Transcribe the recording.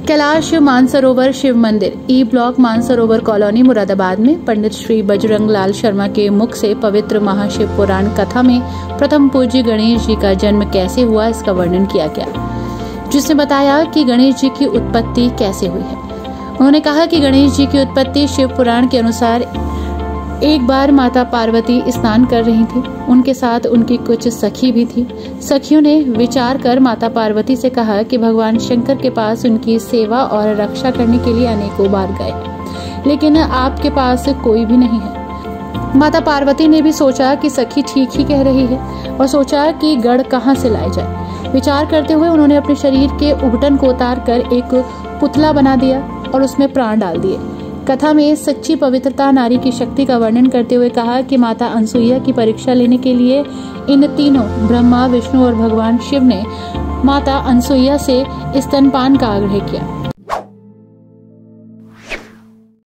कैलाश मानसरोवर शिव मंदिर E block Mansarovar colony Moradabad में पंडित श्री बजरंग लाल शर्मा के मुख से पवित्र महाशिव पुराण कथा में प्रथम पूज्य गणेश जी का जन्म कैसे हुआ इसका वर्णन किया गया, जिसने बताया कि गणेश जी की उत्पत्ति कैसे हुई है। उन्होंने कहा कि गणेश जी की उत्पत्ति शिव पुराण के अनुसार एक बार माता पार्वती स्नान कर रही थी। उनके साथ उनकी कुछ सखी भी थी। सखियों ने विचार कर माता पार्वती से कहा कि भगवान शंकर के पास उनकी सेवा और रक्षा करने के लिए अनेकों बार गए, लेकिन आपके पास कोई भी नहीं है। माता पार्वती ने भी सोचा कि सखी ठीक ही कह रही है और सोचा कि गढ़ कहाँ से लाया जाए। विचार करते हुए उन्होंने अपने शरीर के उबटन को उतार कर एक पुतला बना दिया और उसमें प्राण डाल दिए। कथा में सच्ची पवित्रता नारी की शक्ति का वर्णन करते हुए कहा कि माता अनसुईया की परीक्षा लेने के लिए इन तीनों ब्रह्मा, विष्णु और भगवान शिव ने माता अनसुईया से स्तनपान का आग्रह किया।